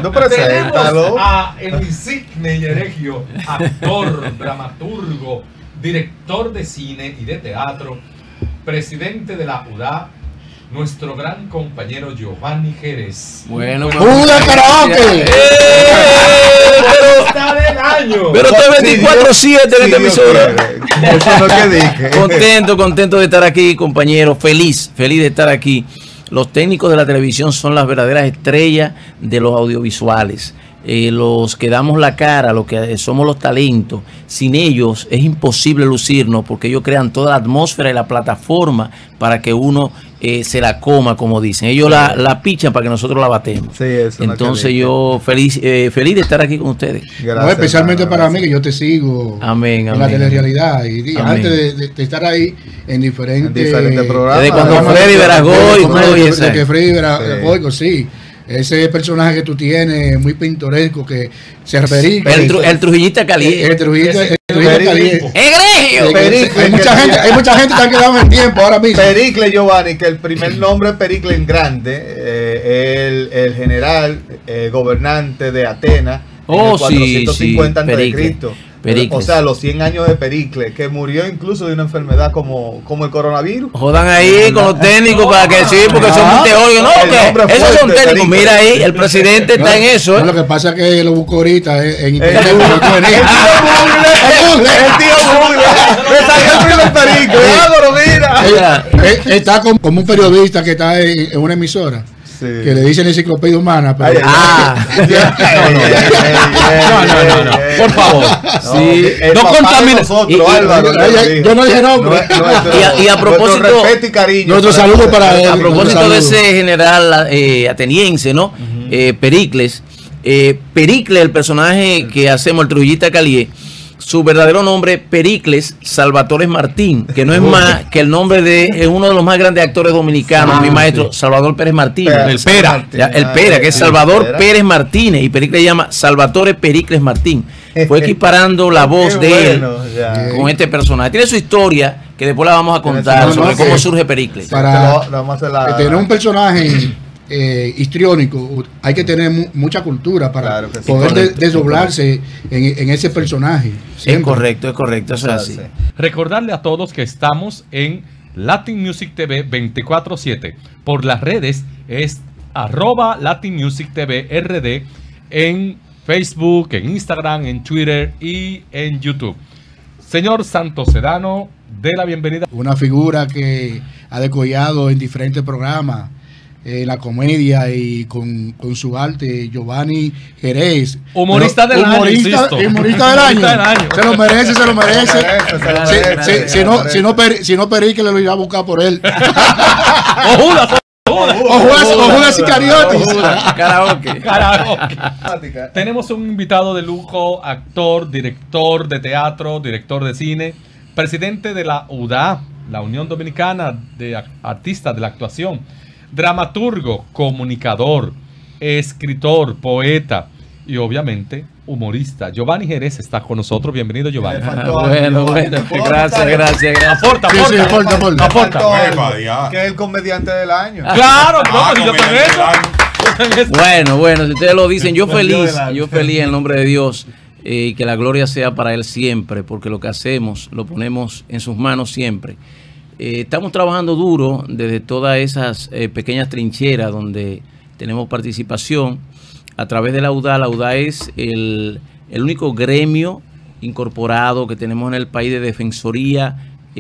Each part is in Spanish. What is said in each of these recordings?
No, preséntalo. A el insigne y egregio actor, dramaturgo, director de cine y de teatro, presidente de la UDA, nuestro gran compañero Giovanni Jerez. Bueno, ¡Uda karaoke! Pero está del año. Pero está 24/7 en esta emisora. Contento de estar aquí, compañero. Feliz de estar aquí. Los técnicos de la televisión son las verdaderas estrellas de los audiovisuales. Los que damos la cara, los que somos los talentos, sin ellos es imposible lucirnos porque ellos crean toda la atmósfera y la plataforma para que uno se la coma, como dicen. Ellos la pichan para que nosotros la batemos. Sí, eso. Entonces yo feliz de estar aquí con ustedes. Gracias, no, especialmente para mí, que yo te sigo en la telerrealidad. Y antes de estar ahí en diferentes programas. Desde cuando Freddy Veragoy, sí. Ese personaje que tú tienes, muy pintoresco, que se Pericle. El Trujillita caliente. El Trujillita caliente. ¡Egregio! Hay mucha gente que ha quedado en el tiempo ahora mismo. Pericle, Giovanni, que el primer nombre es Pericle en grande, el general gobernante de Atenas, en el 450 a.C. O sea, los 100 años de Pericle, que murió incluso de una enfermedad como el coronavirus. Jodan ahí con los técnicos para que sí, porque son muy teóricos. No, que esos son técnicos. Mira ahí, el presidente está en eso. Lo que pasa es que lo busco ahorita en internet. El tío Google. Me salió el Pericle. Mira. Está como un periodista que está en una emisora. Sí. Que le dicen enciclopedia humana. Pero no. Por favor. Sí. No contamines. Yo no dije nombre. Y a propósito, respeto y cariño. Nuestro saludo para él. A propósito de ese general ateniense, ¿no? Pericles. Pericles, el personaje que hacemos, el Trujillita Calié. Su verdadero nombre, Pericles Salvatore Martín, que no es más que el nombre de uno de los más grandes actores dominicanos, mi maestro Salvador Pérez Martínez. El Pera, que es Salvador Pérez Martínez, y Pericles se llama Salvatore Pericles Martín. Fue equiparando la voz de él con este personaje. Tiene su historia, que después la vamos a contar sobre cómo surge Pericles. Para tener un personaje histriónico, hay que tener mucha cultura para poder desdoblarse en ese personaje. Siempre. Es correcto, eso es así. Recordarle a todos que estamos en Latin Music TV 24/7. Por las redes es @Latin Music TV RD en Facebook, en Instagram, en Twitter y en YouTube. Señor Santos Sedano, dé la bienvenida. Una figura que ha decollado en diferentes programas, la comedia y con su arte, Giovanni Jerez. Humorista del año. Se lo merece. Si no Pericle lo irá a buscar por él. O Judas Iscariotis. Karaoke. Tenemos un invitado de lujo, actor, director de teatro, director de cine, presidente de la UDA, la Unión Dominicana de Artistas de la Actuación, dramaturgo, comunicador, escritor, poeta y obviamente humorista. Giovanni Jerez está con nosotros. Bienvenido, Giovanni. Bueno. Gracias. Aporta. Que es el comediante del año. Claro, Bueno, si ustedes lo dicen, yo feliz en el nombre de Dios. Y que la gloria sea para Él siempre, porque lo que hacemos lo ponemos en sus manos siempre. Estamos trabajando duro desde todas esas pequeñas trincheras donde tenemos participación a través de la UDA. La UDA es el único gremio incorporado que tenemos en el país de defensoría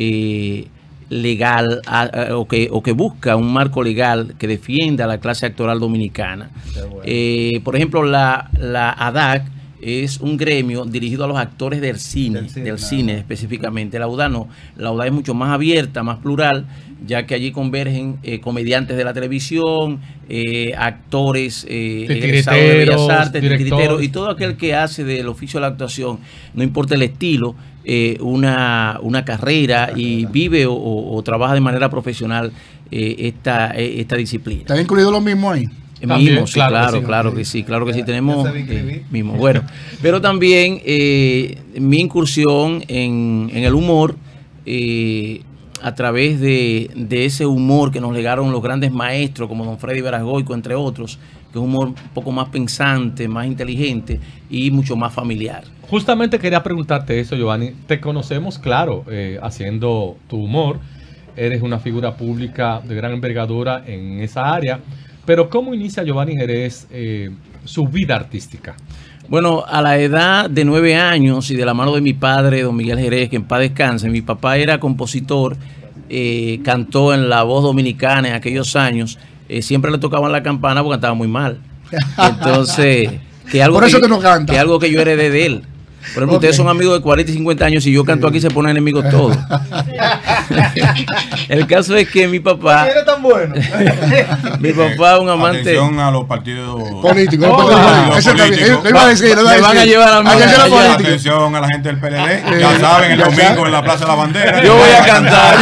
legal o que busca un marco legal que defienda a la clase actoral dominicana. Bueno. Por ejemplo, la ADAC es un gremio dirigido a los actores del cine específicamente. La UDA no. La UDA es mucho más abierta, más plural, ya que allí convergen comediantes de la televisión, actores egresados de Bellas Artes, titiriteros, y todo aquel que hace del oficio de la actuación, no importa el estilo, una carrera y vive o trabaja de manera profesional esta disciplina. ¿Están incluidos los mismos ahí? Mismo, sí, claro que sí, tenemos mismo. Bueno, pero también mi incursión en el humor, a través de ese humor que nos legaron los grandes maestros como don Freddy Veragoico, entre otros, que es un humor un poco más pensante, más inteligente y mucho más familiar. Justamente quería preguntarte eso, Giovanni. Te conocemos, claro, haciendo tu humor. Eres una figura pública de gran envergadura en esa área. Pero ¿cómo inicia Giovanni Jerez su vida artística? Bueno, a la edad de 9 años y de la mano de mi padre, don Miguel Jerez, que en paz descanse, mi papá era compositor, cantó en La Voz Dominicana en aquellos años. Siempre le tocaban la campana porque cantaba muy mal. Entonces, que algo por eso que no canta. Que algo que yo heredé de él. Por ejemplo, ustedes son amigos de 40 y 50 años y yo canto aquí se ponen enemigos todos. El caso es que mi papá... ¿Eres tan bueno? Mi papá, un amante... Atención a los partidos políticos. Le iba a decir, me van a llevar al atención a la gente del PLD. Ya saben, el domingo en la Plaza de la Bandera. Yo voy a cantar.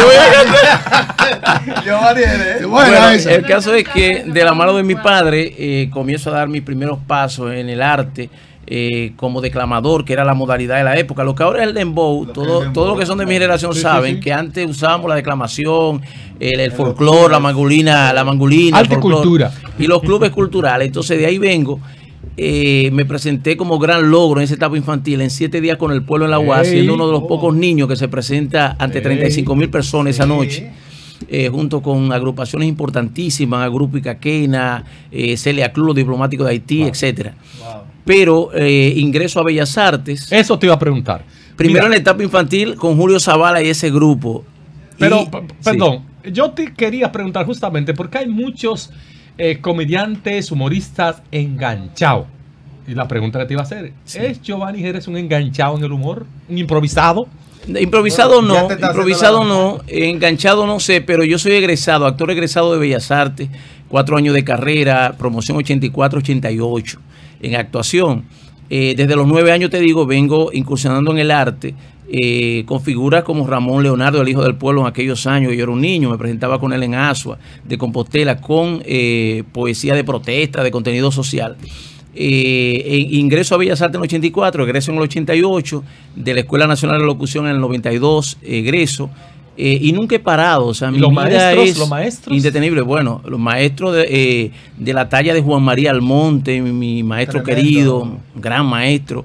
Bueno, el caso es que de la mano de mi padre comienzo a dar mis primeros pasos en el arte. Como declamador, que era la modalidad de la época. Lo que ahora es el dembow, todo lo que son de mi generación saben que antes usábamos la declamación, el folclore, la mangulina, arte, cultura y los clubes culturales. Entonces de ahí vengo. Me presenté como gran logro en esa etapa infantil en 7 días con el pueblo en la UAS, siendo uno de los pocos niños que se presenta ante 35.000 personas esa noche. Junto con agrupaciones importantísimas, Grupo Icaquena, Celia Club, los diplomáticos de Haití, etcétera. Pero ingreso a Bellas Artes. Eso te iba a preguntar. Primero en la etapa infantil con Julio Zavala y ese grupo. Pero, perdón, yo te quería preguntar justamente porque hay muchos comediantes, humoristas enganchados. Y la pregunta que te iba a hacer, ¿es Giovanni Jerez un enganchado en el humor? ¿Un improvisado? Improvisado no, enganchado no sé, pero yo soy egresado, actor egresado de Bellas Artes, 4 años de carrera, promoción 84-88 en actuación. Desde los 9 años, te digo, vengo incursionando en el arte, con figuras como Ramón Leonardo, el hijo del pueblo en aquellos años. Yo era un niño, me presentaba con él en Asua, de Compostela, con poesía de protesta, de contenido social. Ingreso a Bellas Artes en el 84, egreso en el 88, de la Escuela Nacional de Locución en el 92, egreso, y nunca he parado. O sea, mi vida es indetenible. Bueno, los maestros de la talla de Juan María Almonte, mi maestro querido, gran maestro.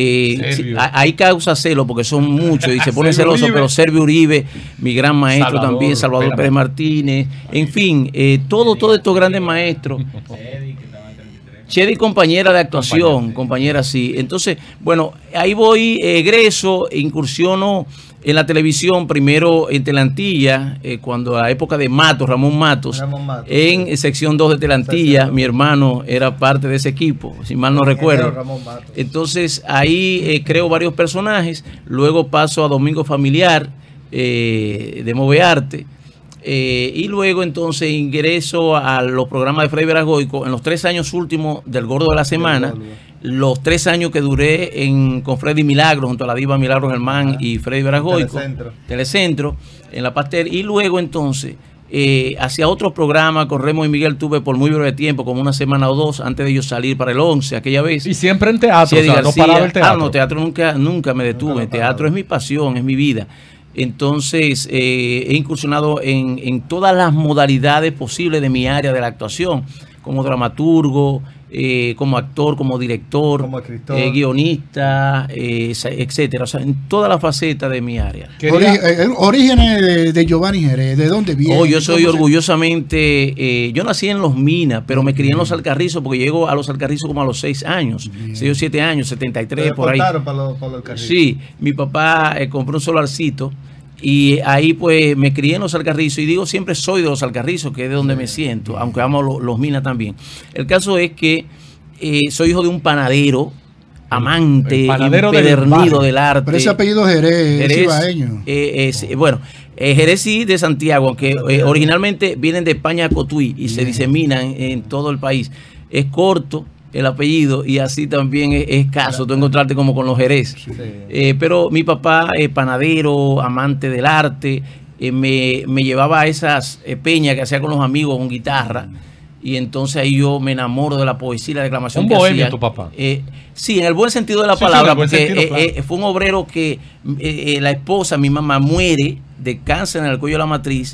Hay causa celo porque son muchos y se pone celoso, pero Servio Uribe, mi gran maestro también, Salvador Pérez Martínez, en fin, todos estos grandes maestros. Chedi, compañera de actuación, compañera sí. Entonces, bueno, ahí voy, egreso, incursiono en la televisión, primero en Telantilla, cuando a la época de Matos, Ramón Matos, en sección 2 de Telantilla, mi hermano era parte de ese equipo, si mal no recuerdo. Entonces, ahí creo varios personajes, luego paso a Domingo Familiar, de Movearte. Y luego entonces ingreso a los programas de Freddy Veragoico en los 3 años últimos del Gordo de la Semana, los 3 años que duré con Freddy Milagro, junto a la diva Milagro Germán y Freddy Veragoico, Telecentro, en la Pastel, y luego entonces hacia otros programas, con Remo y Miguel tuve por muy breve tiempo, como una semana o 2, antes de ellos salir para el 11, aquella vez. Y siempre en teatro, o sea, no paraba el teatro. No, teatro nunca me detuve, teatro es mi pasión, es mi vida. Entonces he incursionado en todas las modalidades posibles de mi área de la actuación, como dramaturgo, como actor, como director, como escritor, guionista, etcétera. O sea, en toda la faceta de mi área. Orígenes de Giovanni Jerez, ¿de dónde viene? Yo soy orgullosamente, yo nací en Los Minas, pero me crié en Los Alcarrizos porque llego a Los Alcarrizos como a los 6 años, 6 o 7 años, 73, por ahí. Sí, mi papá compró un solarcito. Y ahí pues me crié en Los Alcarrizos y digo siempre soy de Los Alcarrizos, que es de donde me siento, aunque amo los Minas también. El caso es que soy hijo de un panadero, amante, empedernido del arte. Pero ese apellido Jerez es ibaeño. Bueno, Jerez sí de Santiago, aunque originalmente vienen de España a Cotuí y se diseminan en todo el país. Es corto el apellido y así también es escaso tú encontrarte como con los Jerez. Pero mi papá es panadero, amante del arte, me llevaba a esas peñas que hacía con los amigos con guitarra, y entonces ahí yo me enamoro de la poesía y la declamación. ¿Un que bohemio hacía. Tu papá? Sí, en el buen sentido de la palabra, porque fue un obrero que la esposa, mi mamá, muere de cáncer en el cuello de la matriz.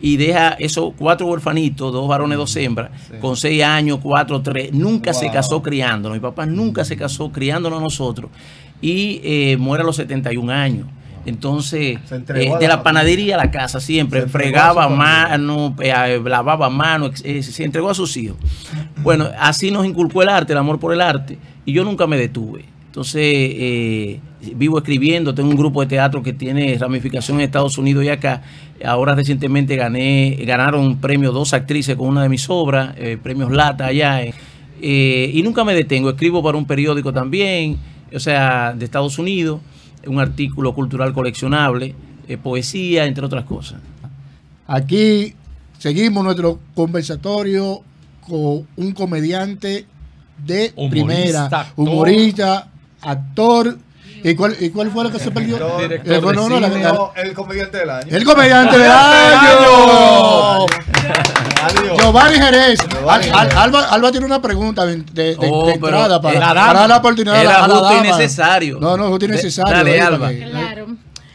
y deja esos 4 huerfanitos, 2 varones, 2 hembras, con 6 años, 4, 3, nunca se casó criándonos. Mi papá nunca se casó criándonos a nosotros y muere a los 71 años. Entonces, de la panadería a la casa siempre, fregaba mano, lavaba mano, se entregó a sus hijos. Bueno, así nos inculcó el arte, el amor por el arte, y yo nunca me detuve. Entonces, vivo escribiendo, tengo un grupo de teatro que tiene ramificación en Estados Unidos y acá. Ahora recientemente ganaron premios 2 actrices con una de mis obras, premios Lata allá. Y nunca me detengo, escribo para un periódico también, o sea, de Estados Unidos, un artículo cultural coleccionable, poesía, entre otras cosas. Aquí seguimos nuestro conversatorio con un comediante de primera, humorista, actor. ¿Y cuál fue lo que se perdió? El comediante del año. El comediante del año. Giovanni Jerez. Alba tiene una pregunta de entrada para dar la oportunidad a la dama. Justo y necesario. No, justo y necesario. Dale, Alba. Claro.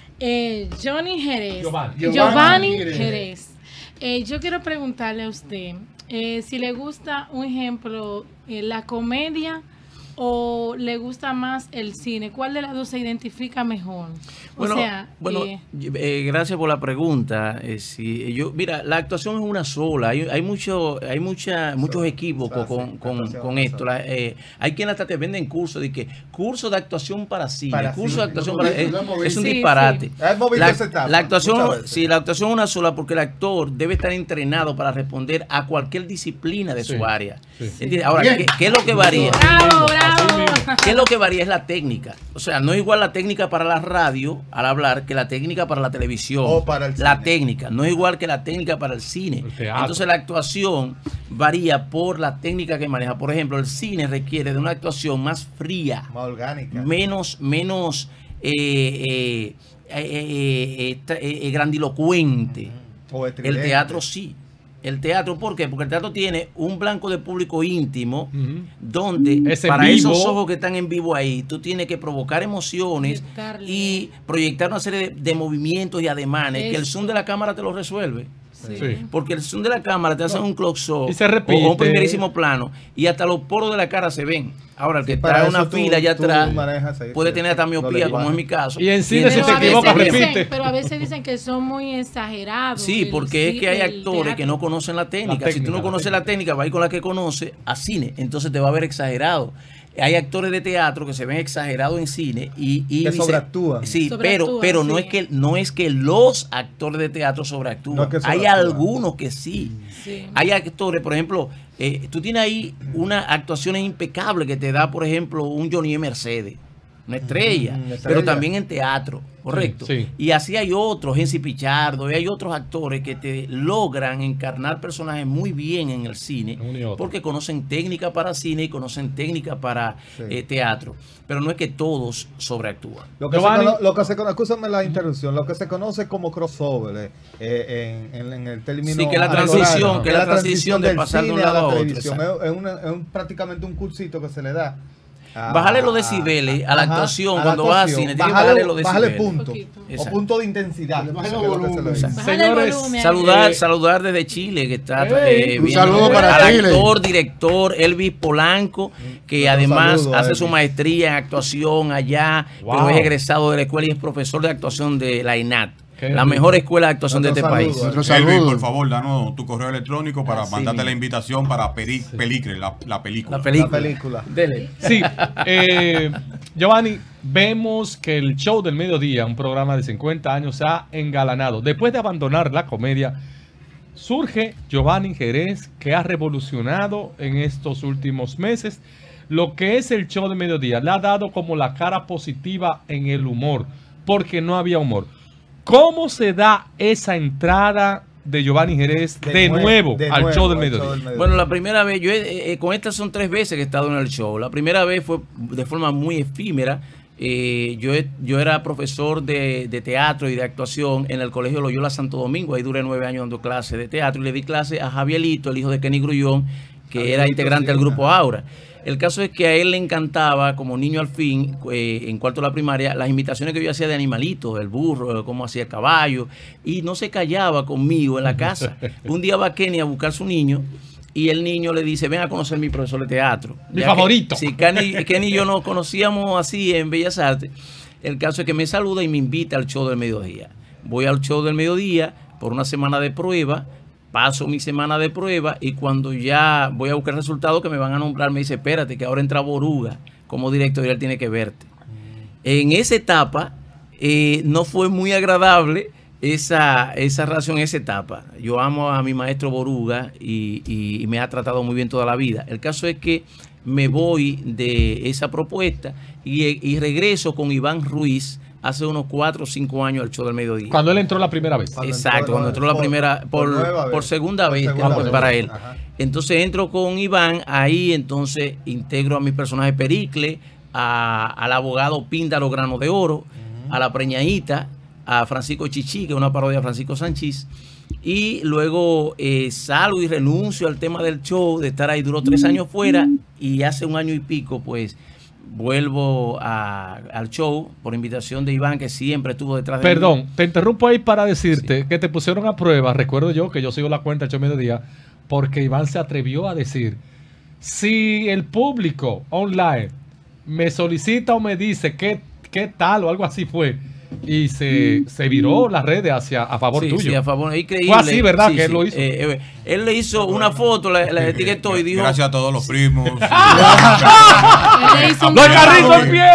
Giovanni Jerez. Yo quiero preguntarle a usted si le gusta, un ejemplo, la comedia o le gusta más el cine. ¿Cuál de las dos se identifica mejor? Gracias por la pregunta. Mira, la actuación es una sola. Hay muchos equívocos con esto. Hay quien hasta te venden cursos de que curso de actuación para cine, curso de actuación para es un disparate. La actuación es una sola porque el actor debe estar entrenado para responder a cualquier disciplina de su área. Ahora, ¿qué es lo que varía? Bravo, bravo. ¿Qué es lo que varía? Es la técnica. O sea, no es igual la técnica para la radio al hablar que la técnica para la televisión. O para el la cine. Técnica no es igual que la técnica para el cine. Entonces la actuación varía por la técnica que maneja. Por ejemplo, el cine requiere de una actuación más fría, más orgánica, menos grandilocuente. El teatro sí. El teatro, ¿por qué? Porque el teatro tiene un blanco de público íntimo, donde para esos ojos que están en vivo ahí, tú tienes que provocar emociones y proyectar una serie de movimientos y ademanes que el zoom de la cámara te lo resuelve. Porque el zoom de la cámara te hace un close-up o un primerísimo plano y hasta los poros de la cara se ven. Ahora, el que trae una fila allá atrás puede tener hasta miopía, como es mi caso. Y en cine, si te equivocas, repite. Pero a veces dicen que son muy exagerados. Sí, porque es que hay actores que no conocen la técnica. Si tú no conoces la técnica, va a ir con la que conoce a cine. Entonces te va a ver exagerado. Hay actores de teatro que se ven exagerados en cine y que sobreactúan. Sí, pero no es que los actores de teatro sobreactúan. Hay algunos que sí. Hay actores, por ejemplo, tú tienes ahí unas actuaciones impecables que te da, por ejemplo, un Johnny E. Mercedes, una estrella, pero también en teatro, correcto. Y así hay otros, Gensi Pichardo, y hay otros actores que te logran encarnar personajes muy bien en el cine, porque conocen técnica para cine y conocen técnica para teatro. Pero no es que todos sobreactúan. Escúchame la interrupción, lo que se conoce como crossover en el término. Sí, que la transición de pasar de un lado a otro. Es prácticamente un cursito que se le da. Bájale los decibeles a la actuación cuando vas al cine. Bájale punto. O punto de intensidad. Señores, saludar desde Chile, que está un saludo para al actor, director Elvis Polanco, que además hace su maestría en actuación allá, pero es egresado de la escuela y es profesor de actuación de la INAT. La mejor escuela de actuación de este país. Elvis, por favor, danos tu correo electrónico para mandarte la invitación para la película. Dele. Sí, Giovanni, vemos que el show del mediodía, un programa de 50 años, se ha engalanado. Después de abandonar la comedia, surge Giovanni Jerez, que ha revolucionado en estos últimos meses lo que es el show del mediodía. Le ha dado como la cara positiva en el humor, porque no había humor. ¿Cómo se da esa entrada de Giovanni Jerez de nuevo al show del mediodía? Bueno, la primera vez, con estas son 3 veces que he estado en el show. La primera vez fue de forma muy efímera. Yo era profesor de teatro y de actuación en el Colegio Loyola Santo Domingo. Ahí duré 9 años dando clases de teatro y le di clase a Javierito, el hijo de Kenny Grullón, que era integrante del grupo Aura. El caso es que a él le encantaba, como niño al fin, en cuarto de la primaria, las imitaciones que yo hacía de animalitos, el burro, cómo hacía el caballo, y no se callaba conmigo en la casa. Un día va Kenny a buscar a su niño, y el niño le dice, ven a conocer a mi profesor de teatro. Mi favorito. Sí, Kenny y yo nos conocíamos así en Bellas Artes. El caso es que me saluda y me invita al show del mediodía. Voy al show del mediodía por una semana de prueba. Paso mi semana de prueba y cuando ya voy a buscar resultados que me van a nombrar, me dice, espérate, que ahora entra Boruga como director y él tiene que verte. En esa etapa no fue muy agradable esa relación en esa etapa. Yo amo a mi maestro Boruga y me ha tratado muy bien toda la vida. El caso es que me voy de esa propuesta y regreso con Iván Ruiz hace unos 4 o 5 años al show del mediodía. Cuando él entró la primera vez. Exacto, cuando entró la primera, por segunda vez para él. Ajá. Entonces entro con Iván, ahí entonces integro a mi personaje Pericle, al abogado Píndaro Grano de Oro, a la preñadita, a Francisco Chichi, que es una parodia de Francisco Sánchez, y luego salgo y renuncio al tema del show, de estar ahí, duró 3 años fuera, y hace 1 año y pico, pues, vuelvo al show por invitación de Iván, que siempre estuvo detrás de mí. Perdón, te interrumpo ahí para decirte que te pusieron a prueba. Recuerdo yo que yo sigo la cuenta del show mediodía, porque Iván se atrevió a decir, si el público online me solicita o me dice qué tal o algo así fue, y se viró las redes a favor tuyo. Sí, a favor, increíble. Fue así, ¿verdad? Sí, que él lo hizo. Él le hizo una foto, la etiquetó y dijo... Gracias a todos los primos. ¡No hay carrito en pie!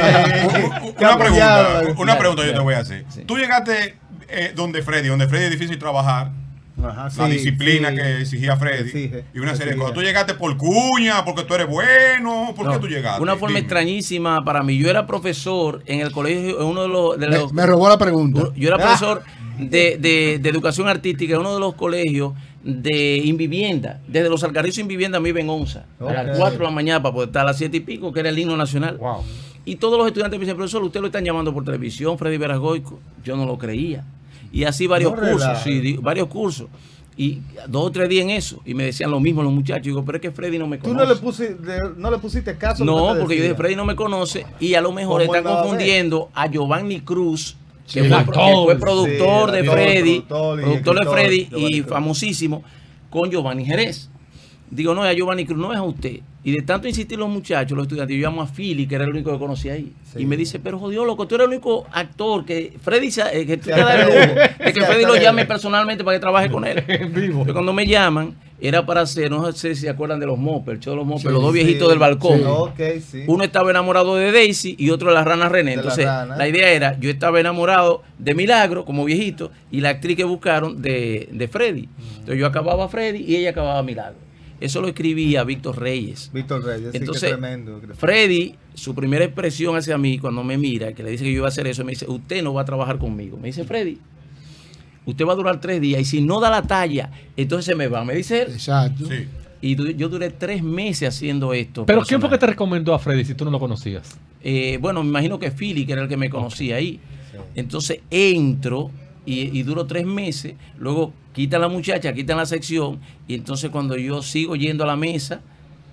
Una pregunta yo te voy a hacer. Tú llegaste donde Freddy es difícil trabajar. Ajá, la disciplina que exigía Freddy y una serie de cosas. Tú llegaste por cuña, porque tú eres bueno. ¿Por qué tú llegaste? Una forma extrañísima para mí. Yo era profesor en el colegio, uno de los me robó la pregunta. Yo era profesor de educación artística en uno de los colegios de Invivienda. Desde los Alcarrizos Invivienda me iba en Onza a las 4 de la mañana para poder estar a las 7 y pico, que era el himno nacional. Wow. Y todos los estudiantes me dicen, profesor, usted lo están llamando por televisión, Freddy Verasgoico. Yo no lo creía. Y así varios cursos, varios cursos. Y 2 o 3 días en eso. Y me decían lo mismo los muchachos. Y digo, pero es que Freddy no me conoce. ¿Tú no le pusiste caso? No, porque yo dije, Freddy no me conoce. Y a lo mejor está confundiendo a Giovanni Cruz, que fue productor de Freddy. Productor de Freddy y famosísimo, con Giovanni Jerez. Digo, no, a Giovanni Cruz, no es a usted. Y de tanto insistir los muchachos, los estudiantes, yo llamo a Philly, que era el único que conocía ahí. Sí. Y me dice, pero jodido, loco, tú eres el único actor que Freddy, que tú te das el lujo de que Freddy lo llame personalmente para que trabaje con él. Pero cuando me llaman, era para hacer, no sé si se acuerdan de los Moppers, el show de los Moppers, los 2 viejitos del balcón. Uno estaba enamorado de Daisy y otro de la rana René. Entonces, la idea era, yo estaba enamorado de Milagro, como viejito, y la actriz que buscaron de Freddy. Entonces yo acababa a Freddy y ella acababa a Milagro. Eso lo escribía Víctor Reyes. Entonces, sí, tremendo. Freddy, su primera expresión hacia mí, cuando me mira, que le dice que yo iba a hacer eso, me dice, usted no va a trabajar conmigo. Me dice, Freddy, usted va a durar 3 días y si no da la talla, entonces se me va. Me dice él. Exacto. Sí. Y yo duré 3 meses haciendo esto. ¿Pero quién fue que te recomendó a Freddy si tú no lo conocías? Bueno, me imagino que Philly, que era el que me conocía ahí. Entonces entro y duro 3 meses, luego quitan la muchacha, quitan la sección, y entonces cuando yo sigo yendo a la mesa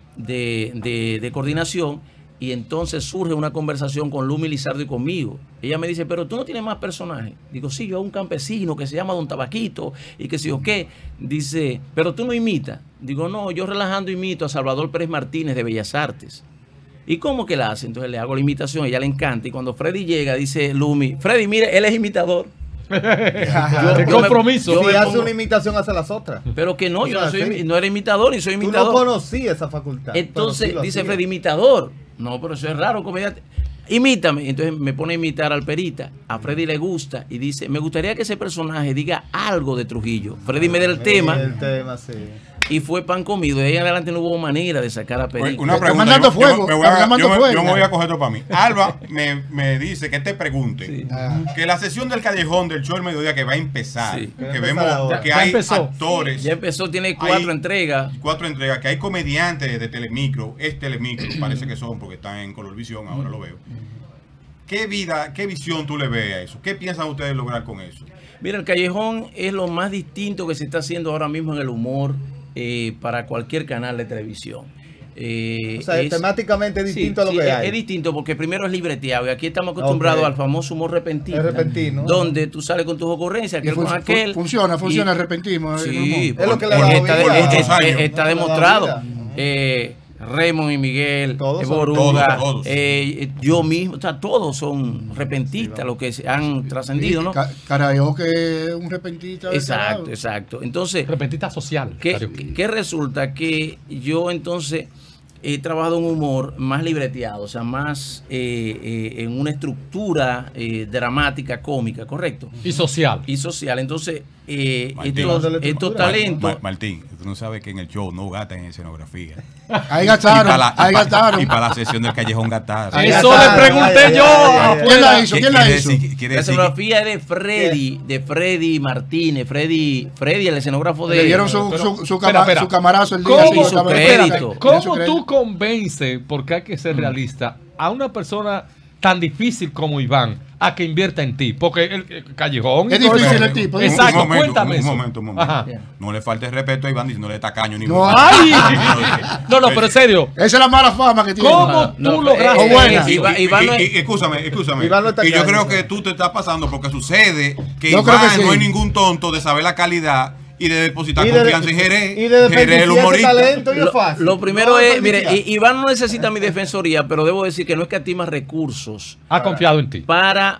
de coordinación, y entonces surge una conversación con Lumi Lizardo y conmigo. Ella me dice, pero tú no tienes más personajes. Digo, sí, yo hago un campesino que se llama Don Tabaquito, y que si o qué. Dice, pero tú no imitas. Digo, no, yo relajando imito a Salvador Pérez Martínez de Bellas Artes. ¿Y cómo que la hace? Entonces le hago la imitación, a ella le encanta, y cuando Freddy llega, dice Lumi, Freddy, mire, él es imitador. ¿Qué compromiso? Si hace una imitación, hace las otras. Pero que no, yo no era imitador y soy imitador. Tú no conocías esa facultad. Entonces dice Freddy, imitador. No, pero eso es raro, comediante. Imítame. Entonces me pone a imitar al Perita. A Freddy le gusta y dice, me gustaría que ese personaje diga algo de Trujillo. Freddy me da el tema. Sí. Y fue pan comido. De ahí en adelante no hubo manera de sacar a Perico. Una pregunta. Yo me voy a coger esto para mí. Alba me dice que te pregunte que la sesión del Callejón del show del mediodía que va a empezar, que vemos que hay actores. Ya empezó, tiene 4 entregas. 4 entregas, que hay comediantes de Telemicro, parece que son porque están en Colorvisión, ahora lo veo. ¿Qué visión tú le ves a eso? ¿Qué piensan ustedes lograr con eso? Mira, el Callejón es lo más distinto que se está haciendo ahora mismo en el humor para cualquier canal de televisión. O sea, es temáticamente distinto a lo que hay. Es distinto porque primero es libreteado y aquí estamos acostumbrados al famoso humor repentino. Donde tú sales con tus ocurrencias, aquel con aquel. Funciona el repentismo. Sí, es lo que le está demostrado. Raymond y Miguel, Boruga, yo mismo, o sea, todos son repentistas, los que han trascendido, ¿no? Karaoke es un repentista. Exacto. Entonces, repentista social. ¿Qué resulta? Que yo entonces he trabajado en humor más libreteado, o sea, más en una estructura dramática, cómica, ¿correcto? Y social. Entonces, estos talentos... Martín, tú no sabes que en el show no gastan en escenografía. Ahí gastaron. Y para la sesión del Callejón gastaron. Eso le pregunté yo. ¿Quién la hizo? La escenografía es de Freddy Martínez. Freddy, el escenógrafo de... Le dieron su camarazo el día. ¿Cómo tú convences, porque hay que ser realista, a una persona tan difícil como Iván a que invierta en ti? Porque el Callejón es difícil el tipo. Exacto, cuéntame eso. Un momento. No le faltes respeto a Iván diciéndole tacaño ni no, no, pero en serio. Esa es la mala fama que tiene. ¿Cómo tú lograste? Escúchame. Y yo creo que tú te estás pasando porque sucede que Iván no es ningún tonto de saber la calidad y de depositar confianza en Jerez. Y de Jerez, el humorista. Lo primero es, mire, Iván no necesita mi defensoría, pero debo decir que no es que escatima recursos. Ha confiado en ti. Para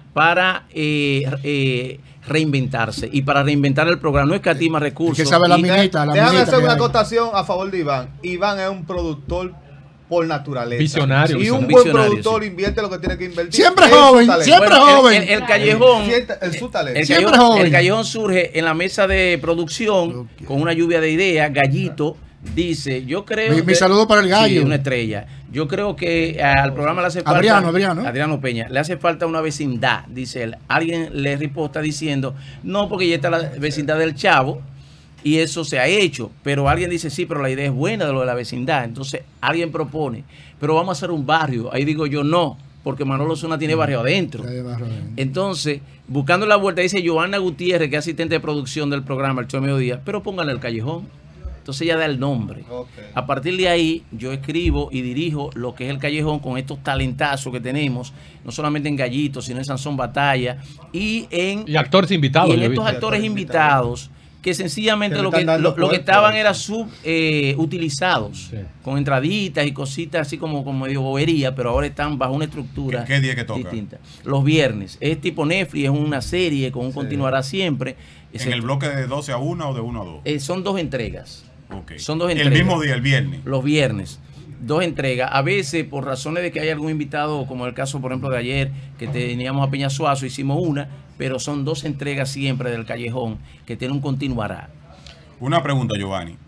reinventarse y para reinventar el programa. No escatima recursos. Que sabe la minita. Déjame hacer una acotación a favor de Iván. Iván es un productor por naturaleza. Visionario. Y un buen productor invierte lo que tiene que invertir. Siempre joven. El Callejón. El Callejón surge en la mesa de producción con una lluvia de ideas. Gallito dice, yo creo... Mi saludo para el gallo. Sí, una estrella. Yo creo que al programa le hace falta... Adriano Peña. Le hace falta una vecindad, dice él. Alguien le riposta diciendo, no, porque ya está la vecindad del Chavo. Y eso se ha hecho, pero alguien dice, sí, pero la idea es buena de lo de la vecindad. Entonces alguien propone, pero vamos a hacer un barrio. Ahí digo yo, no, porque Manolo Zuna tiene barrio adentro. Entonces, buscando la vuelta, dice Joana Gutiérrez, que es asistente de producción del programa El Show Mediodía, pero pónganle el Callejón. Entonces ella da el nombre. A partir de ahí, yo escribo y dirijo lo que es el Callejón con estos talentazos que tenemos, no solamente en Gallito, sino en Sansón Batalla y actores invitados. Y en estos actores invitados que sencillamente lo que estaban era subutilizados, con entraditas y cositas así como medio bobería, pero ahora están bajo una estructura ¿Qué día que toca? distinta. Los viernes. Es tipo Netflix, es una serie con un continuará siempre. ¿En el bloque de 12 a 1 o de 1 a 2? Son dos entregas. Okay. Son dos entregas. El mismo día, el viernes. Los viernes. Dos entregas. A veces, por razones de que hay algún invitado, como el caso, por ejemplo, de ayer, que teníamos a Peña Suazo, hicimos una, pero son dos entregas siempre del Callejón, que tiene un continuará. Una pregunta, Giovanni.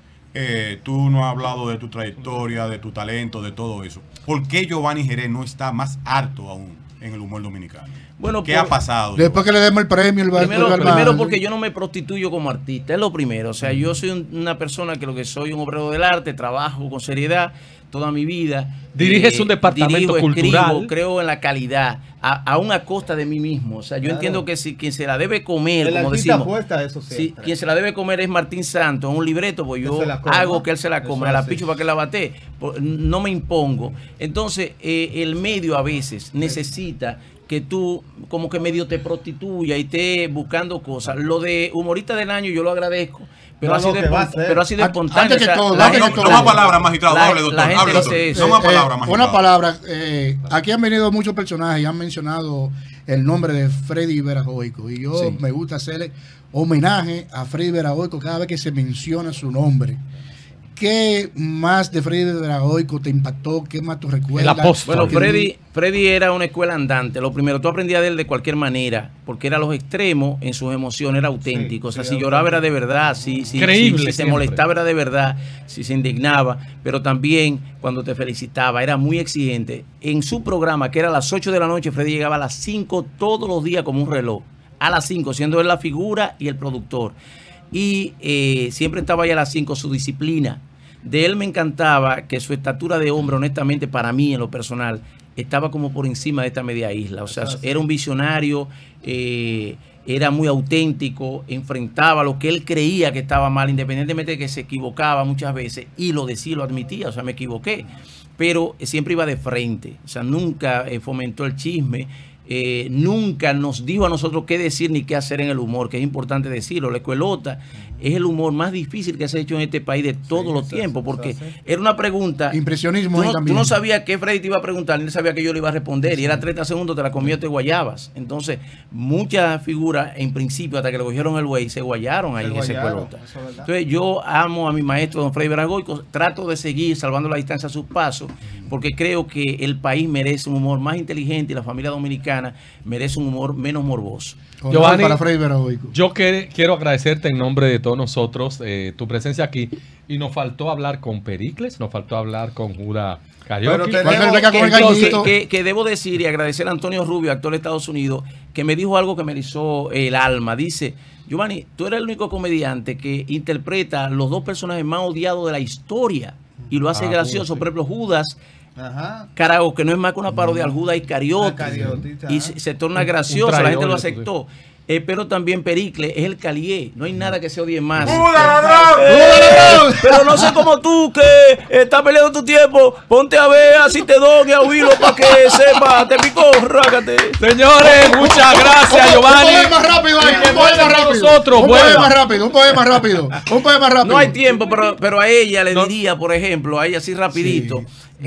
Tú no has hablado de tu trayectoria, de tu talento, de todo eso. ¿Por qué Giovanni Jerez no está más harto aún en el humor dominicano? Bueno, ¿qué ha pasado? Después que le demos el premio, primero porque yo no me prostituyo como artista, es lo primero. O sea, yo soy una persona que lo que soy un obrero del arte, trabajo con seriedad toda mi vida. Diriges un departamento cultural. Escribo, creo en la calidad, aún a costa de mí mismo. O sea, yo entiendo que si quien se la debe comer, como decimos, quien se la debe comer es Martín Santos, un libreto, pues yo hago que él se la coma, la picho para que la bate, no me impongo. Entonces, el medio a veces necesita que tú como que medio te prostituya y estés buscando cosas. Lo de humorista del año yo lo agradezco, pero así de espontáneo. No más palabras, magistrado. Hable, doctor. No más palabras, magistrado. Una palabra. Aquí han venido muchos personajes y han mencionado el nombre de Freddy Veragoico. Y yo me gusta hacerle homenaje a Freddy Veragoico cada vez que se menciona su nombre. ¿Qué más de Freddy Veragoico te impactó? ¿Qué más tú recuerdas? Bueno, Freddy era una escuela andante. Lo primero, tú aprendías de él de cualquier manera, porque era los extremos en sus emociones, era auténtico. O sea, si lloraba era de verdad, si se molestaba era de verdad, si se indignaba, pero también cuando te felicitaba, era muy exigente. En su programa, que era a las 8 de la noche, Freddy llegaba a las 5 todos los días como un reloj. A las 5, siendo él la figura y el productor. Y siempre estaba ahí a las 5, su disciplina. De él me encantaba que su estatura de hombre, honestamente, para mí en lo personal, estaba como por encima de esta media isla. O sea, era un visionario, era muy auténtico, enfrentaba lo que él creía que estaba mal, independientemente de que se equivocaba muchas veces, y lo decía, lo admitía, o sea, me equivoqué, pero siempre iba de frente, o sea, nunca fomentó el chisme. Nunca nos dijo a nosotros qué decir ni qué hacer en el humor, que es importante decirlo. La escuelota es el humor más difícil que se ha hecho en este país de todos los tiempos, porque era una pregunta. Impresionismo tú no sabías qué Freddy te iba a preguntar, ni sabía que yo le iba a responder, y era 30 segundos, te la comió, te guayabas. Entonces, muchas figuras, en principio, hasta que le cogieron el güey, se guayaron ahí en esa escuelota. Entonces, yo amo a mi maestro, don Freddy Veragoico, trato de seguir salvando la distancia a sus pasos, porque creo que el país merece un humor más inteligente y la familia dominicana merece un humor menos morboso. Giovanni, yo quiero agradecerte en nombre de todos nosotros tu presencia aquí, y nos faltó hablar con Pericles, nos faltó hablar con Judas Karaoke. Que debo decir y agradecer a Antonio Rubio, actor de Estados Unidos, que me dijo algo que me erizó el alma. Dice: Giovanni, tú eres el único comediante que interpreta los dos personajes más odiados de la historia y lo hace gracioso. Por ejemplo, Judas Karaoke, que no es más que una parodia al Judas Iscariote, y se torna gracioso, la gente lo aceptó. Pero también Pericles es el Calié, no hay nada que se odie más. Pero no sé como tú, que estás peleando tu tiempo, ponte a ver si te doy a oírlo para que sepa, te picó, rágate. Señores, muchas gracias, Giovanni. Un poema rápido ahí, un poema rápido. Un poema rápido. No hay tiempo, pero a ella le diría, por ejemplo, a ella así rapidito.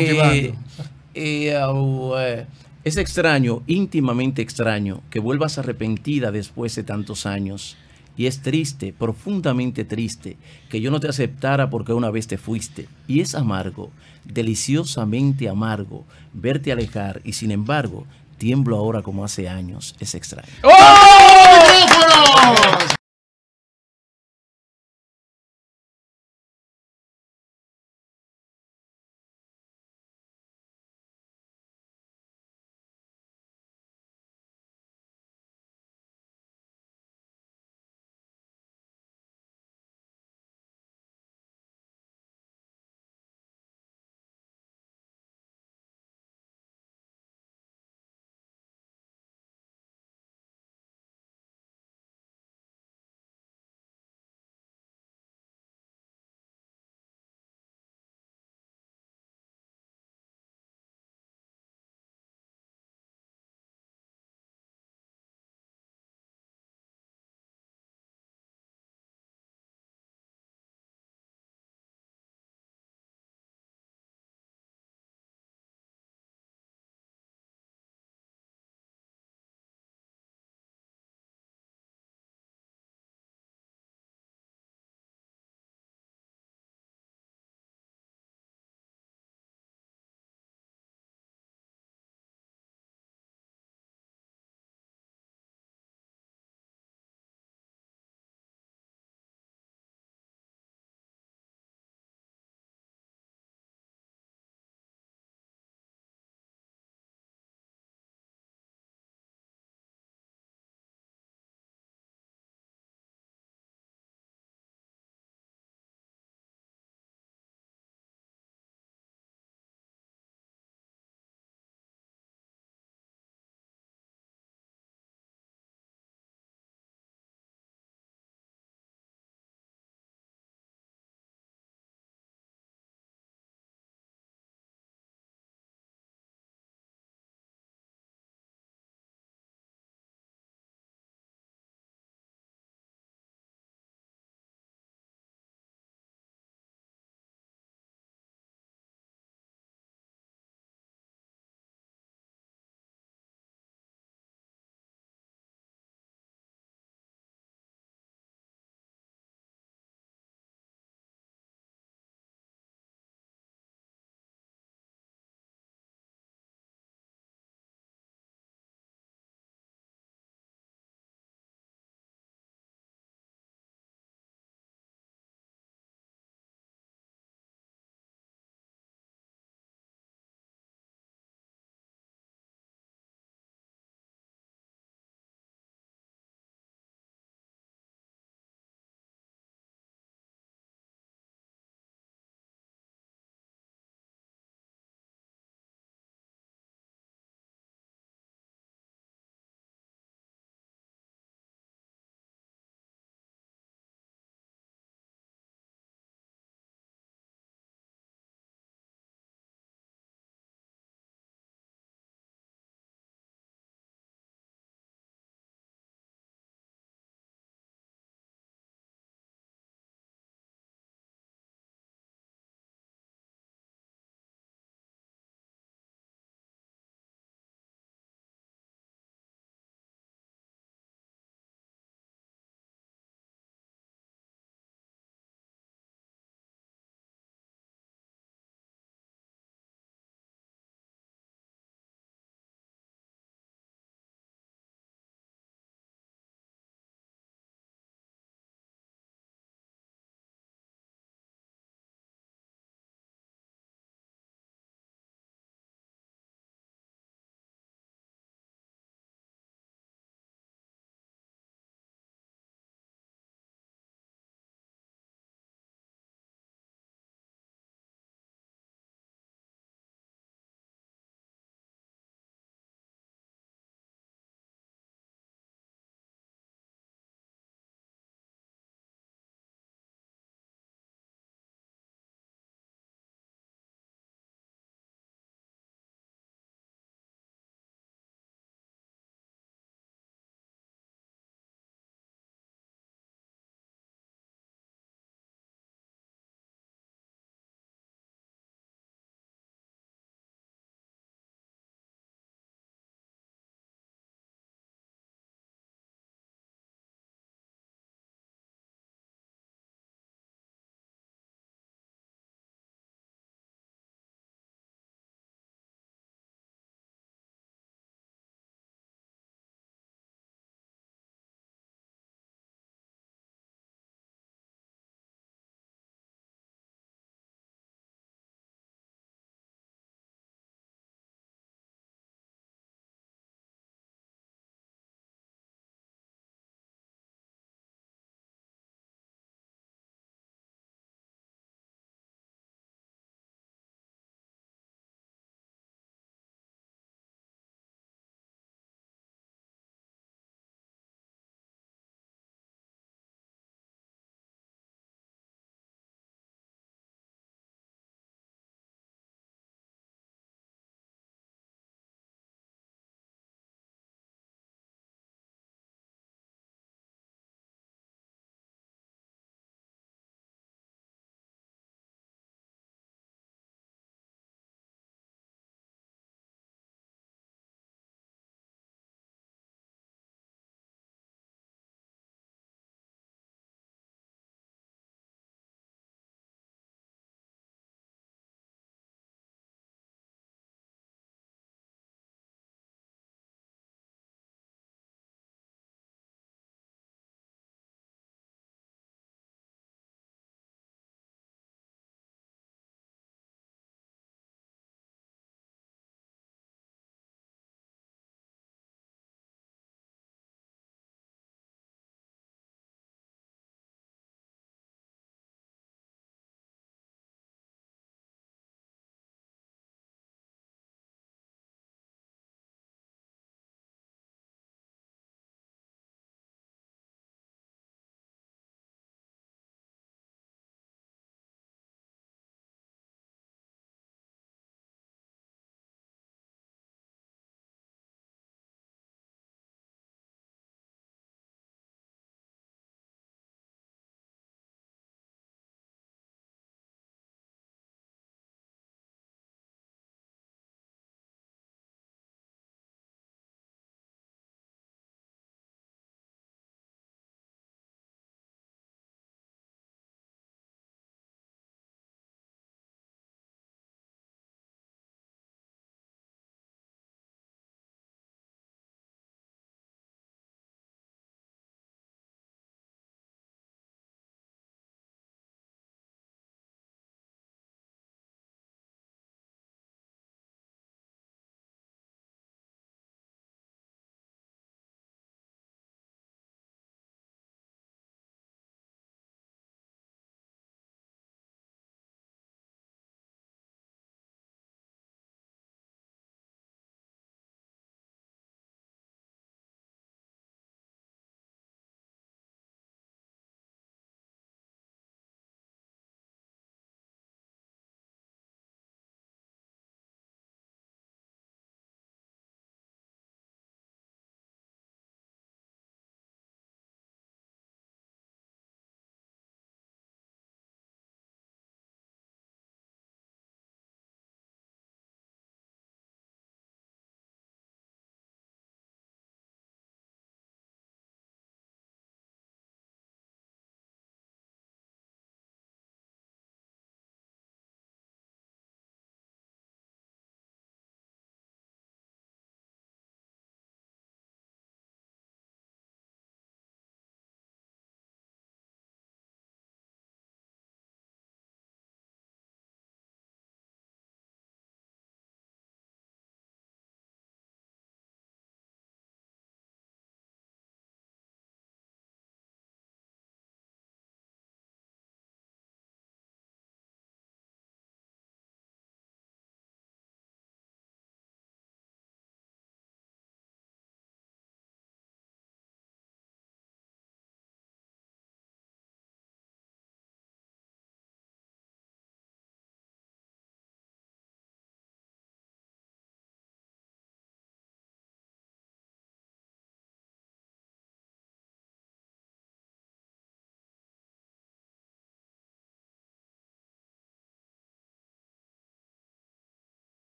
Es extraño, íntimamente extraño, que vuelvas arrepentida después de tantos años. Y es triste, profundamente triste, que yo no te aceptara porque una vez te fuiste. Y es amargo, deliciosamente amargo, verte alejar, y sin embargo, tiemblo ahora como hace años. Es extraño. ¡Oh!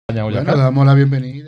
Bueno, damos la bienvenida.